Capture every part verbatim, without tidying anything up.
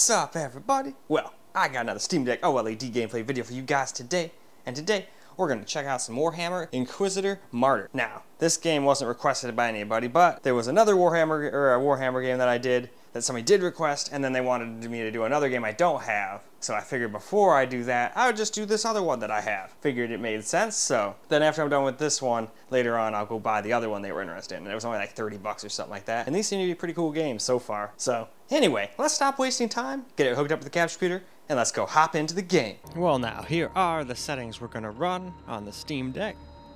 What's up, everybody? Well, I got another Steam Deck O L E D gameplay video for you guys today, and today we're going to check out some Warhammer Inquisitor Martyr. Now, this game wasn't requested by anybody, but there was another Warhammer or a Warhammer game that I did that somebody did request, and then they wanted me to do another game I don't have. So I figured before I do that, I would just do this other one that I have. Figured it made sense, so then after I'm done with this one, later on I'll go buy the other one they were interested in. And it was only like thirty bucks or something like that. And these seem to be pretty cool games so far. So anyway, let's stop wasting time, get it hooked up to the capture computer, and let's go hop into the game. Well now, here are the settings we're gonna run on the Steam Deck.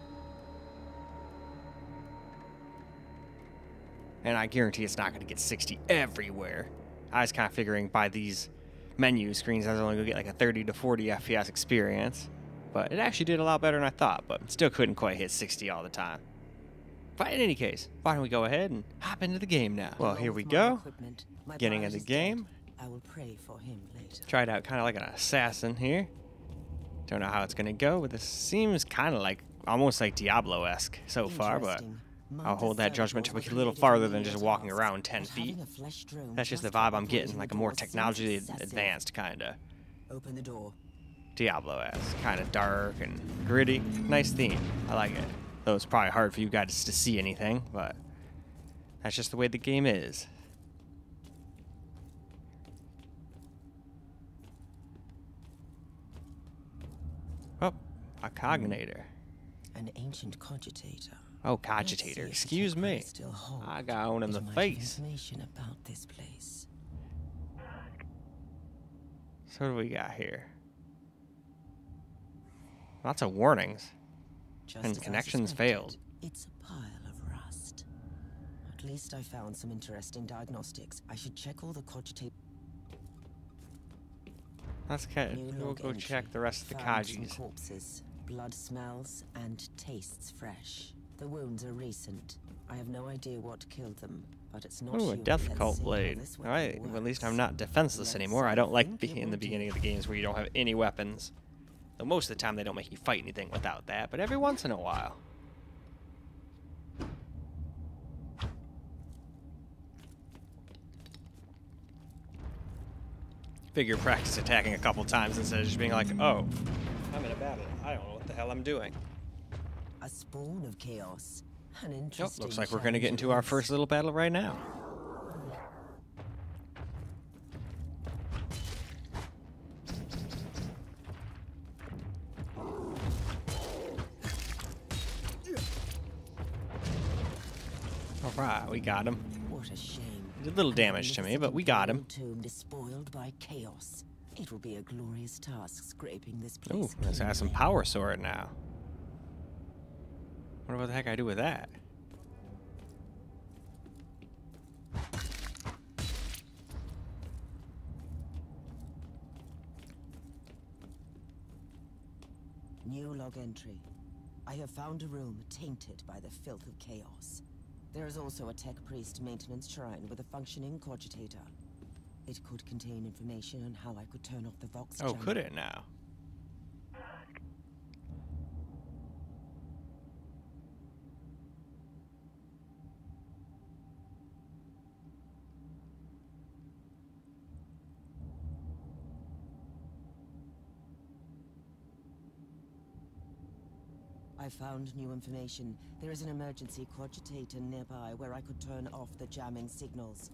And I guarantee it's not gonna get sixty everywhere. I was kind of figuring by these menu screens I was only gonna get like a thirty to forty F P S experience. But it actually did a lot better than I thought, but still couldn't quite hit sixty all the time. But in any case, why don't we go ahead and hop into the game now? Well, here we go. Getting into the game. I will pray for him later. Tried out kind of like an assassin here. Don't know how it's gonna go, but this seems kind of like almost like Diablo-esque so far, but I'll hold that judgment to be a little farther than just walking around ten feet. That's just the vibe I'm getting, like a more technologically advanced kind of Open the door. Diablo-esque, kind of dark and gritty. Nice theme. I like it. Though it's probably hard for you guys to see anything, but that's just the way the game is. Oh, a cognator. An ancient cogitator. Oh, cogitator. Excuse me. I got one in the face. Information about this place. So what do we got here? Lots of warnings. Just And as I connections suspected, failed. It's a pile of rust. At least I found some interesting diagnostics. I should check all the cogitate. Let's get, New we'll log go entry. check the rest of the Found some Kajis. corpses. Blood smells and tastes fresh. The wounds are recent. I have no idea what killed them, but it's not Ooh, a human. death Let's cult see how blade. this weapon Alright, well, at least I'm works. not defenseless Let's anymore. I see. don't like Think be it in will the beginning of the do. games where you don't have any weapons. Though most of the time they don't make you fight anything without that, but every once in a while. Figure practice attacking a couple times instead of just being like, oh, I'm in a battle. I don't know what the hell I'm doing. A spawn of chaos. An Nope, interesting looks like we're going to get challenge into our awaits. first little battle right now. Alright, we got him. What a shame. Did a little damage to me, but we got him. Tomb despoiled by chaos. It will be a glorious task scraping this Ooh, place. let's have some power sword now. Wonder what the heck I do with that. New log entry. I have found a room tainted by the filth of chaos. There is also a tech priest maintenance shrine with a functioning cogitator. It could contain information on how I could turn off the Vox Oh, jammer. could it now? I found new information. There is an emergency cogitator nearby where I could turn off the jamming signals.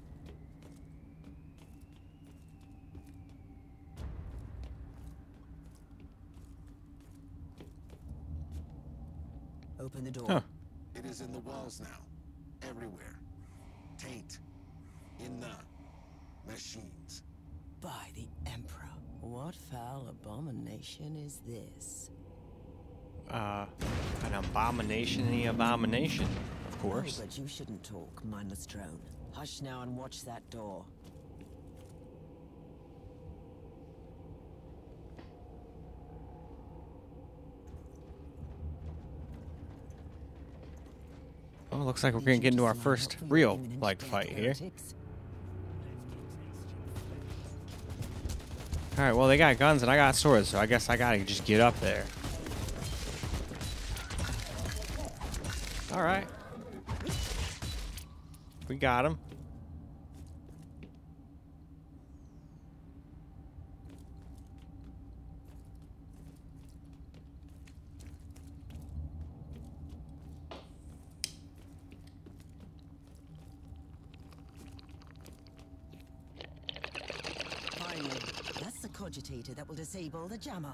Open the door. Huh. It is in the walls now. Everywhere. Taint. In the machines. By the Emperor. What foul abomination is this? Uh, an abomination in the abomination, of course. Oh, but you shouldn't talk, mindless drone. Hush now and watch that door. Oh, looks like we're gonna get into our first real, like, fight here. Alright, well, they got guns and I got swords, so I guess I gotta just get up there. Alright. We got him. cogitator that will disable the jammer.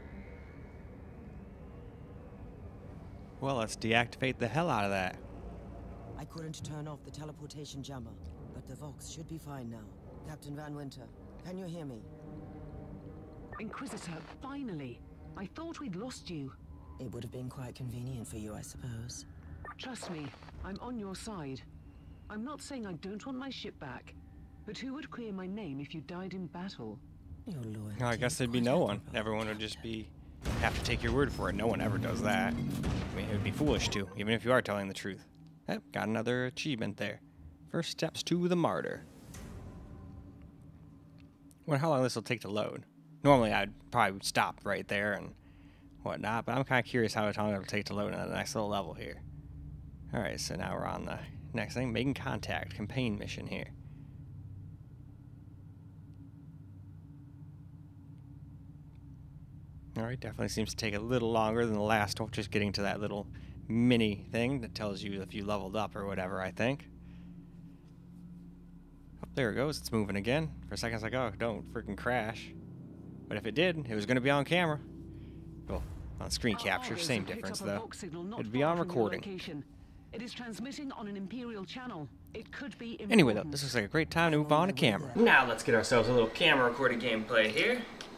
Well, let's deactivate the hell out of that. I couldn't turn off the teleportation jammer, but the Vox should be fine now. Captain Van Winter, can you hear me? Inquisitor, finally! I thought we'd lost you. It would have been quite convenient for you, I suppose. Trust me, I'm on your side. I'm not saying I don't want my ship back, but who would clear my name if you died in battle? Your loyalty No, I guess is there'd be quite no one. admirable, Everyone would just Captain. be have to take your word for it. No one ever does that. I mean, it would be foolish to, even if you are telling the truth. Yep, got another achievement there. First steps to the martyr. Wonder how long this will take to load. Normally, I'd probably stop right there and whatnot, but I'm kind of curious how long it'll take to load into the next little level here. Alright, so now we're on the next thing. Making contact. Campaign mission here. Alright, definitely seems to take a little longer than the last one, just getting to that little mini thing that tells you if you leveled up or whatever, I think. Oh, there it goes. It's moving again. For a second, it's like, oh, don't freaking crash. But if it did, it was going to be on camera. Well, on screen capture, same difference, though. It'd be on recording. It is transmitting on an Imperial channel. It could be important. Anyway, though, this looks like a great time to move on to camera. Now let's get ourselves a little camera recorded gameplay here.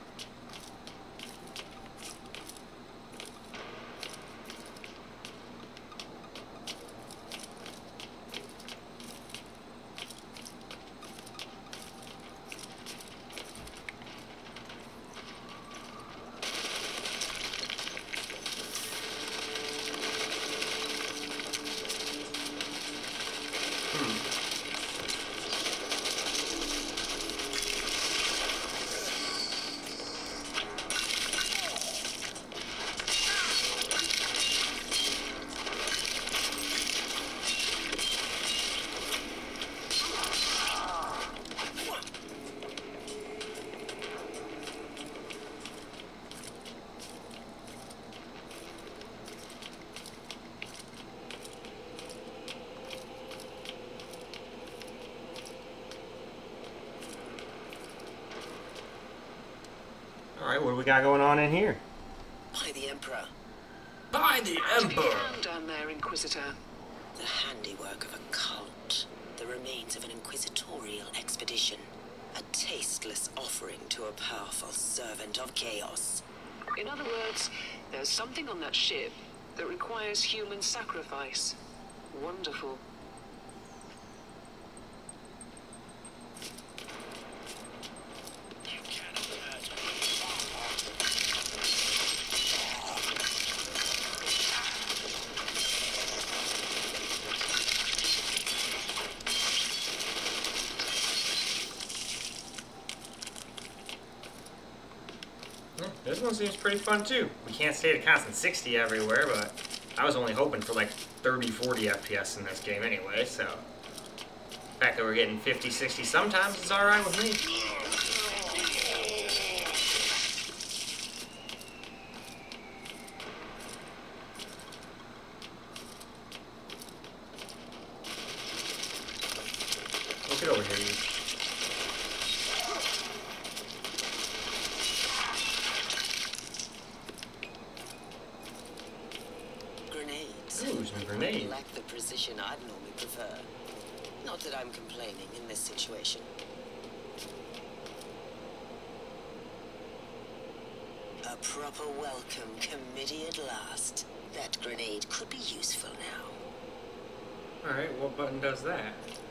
Alright, what do we got going on in here? By the Emperor. By the What have you found down there, Inquisitor? The handiwork of a cult. The remains of an inquisitorial expedition. A tasteless offering to a powerful servant of chaos. In other words, there's something on that ship that requires human sacrifice. Wonderful. This one seems pretty fun too. We can't stay at a constant sixty everywhere, but I was only hoping for like thirty, forty F P S in this game anyway, so the fact that we're getting fifty, sixty sometimes is alright with me. Look it over here, you. Ooh, some grenades. Lack the precision I'd normally prefer. Not that I'm complaining in this situation. A proper welcome committee at last. That grenade could be useful now. Alright, what button does that?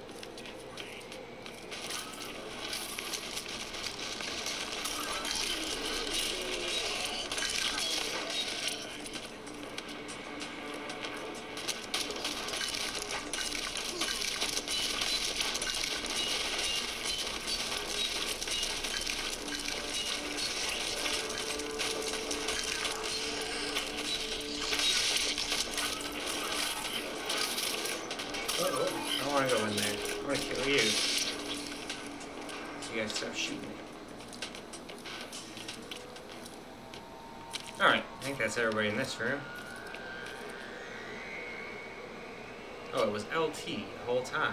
Uh-oh, I don't want to go in there. I want to kill you. So you guys stop shooting me. Alright, I think that's everybody in this room. Oh, it was L T the whole time.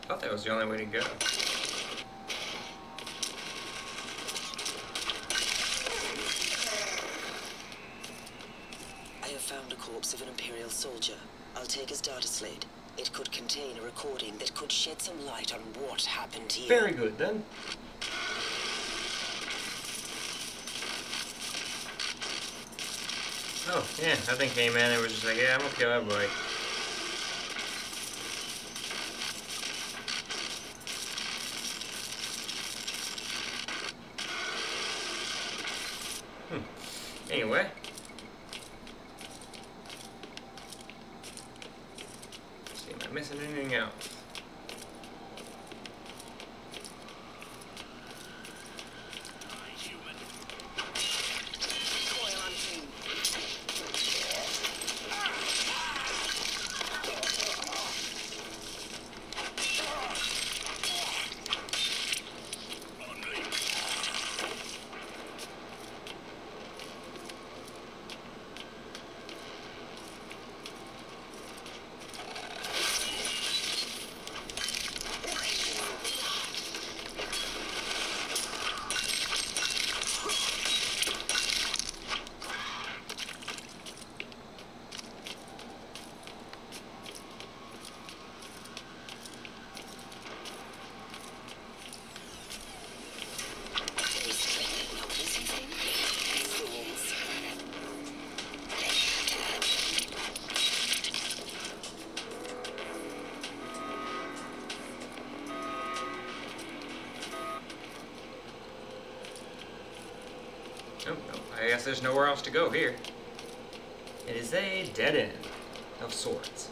I thought that was the only way to go. I have found a corpse of an Imperial soldier. I'll take his data slate. It could contain a recording that could shed some light on what happened here. Very good, then. Oh, yeah, I think Hey-Man, it was just like, yeah, I'm gonna kill everybody. Hmm. Anyway. Let's see, am I missing anything else? Oh, no, I guess there's nowhere else to go here. It is a dead end of sorts.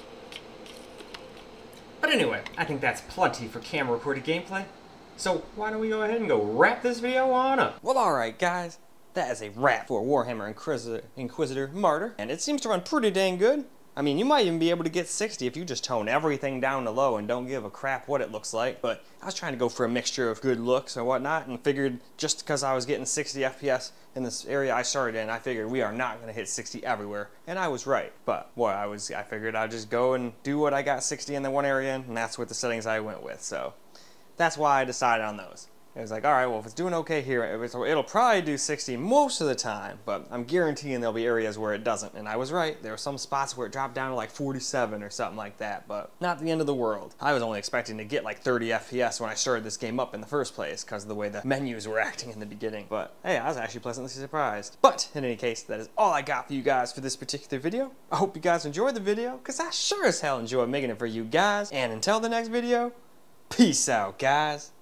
But anyway, I think that's plenty for camera recorded gameplay. So why don't we go ahead and go wrap this video on up? Well, alright guys, that is a wrap for Warhammer Inquisitor, Inquisitor Martyr, and it seems to run pretty dang good. I mean, you might even be able to get sixty if you just tone everything down to low and don't give a crap what it looks like. But I was trying to go for a mixture of good looks and whatnot, and figured just because I was getting sixty F P S in this area I started in, I figured we are not going to hit sixty everywhere. And I was right. But what I was, I figured I'd just go and do what I got sixty in the one area, and that's what the settings I went with. So that's why I decided on those. It was like, alright, well, if it's doing okay here, it'll probably do sixty most of the time, but I'm guaranteeing there'll be areas where it doesn't. And I was right. There were some spots where it dropped down to like forty-seven or something like that, but not the end of the world. I was only expecting to get like thirty F P S when I started this game up in the first place because of the way the menus were acting in the beginning. But hey, I was actually pleasantly surprised. But in any case, that is all I got for you guys for this particular video. I hope you guys enjoyed the video, because I sure as hell enjoyed making it for you guys. And until the next video, peace out, guys.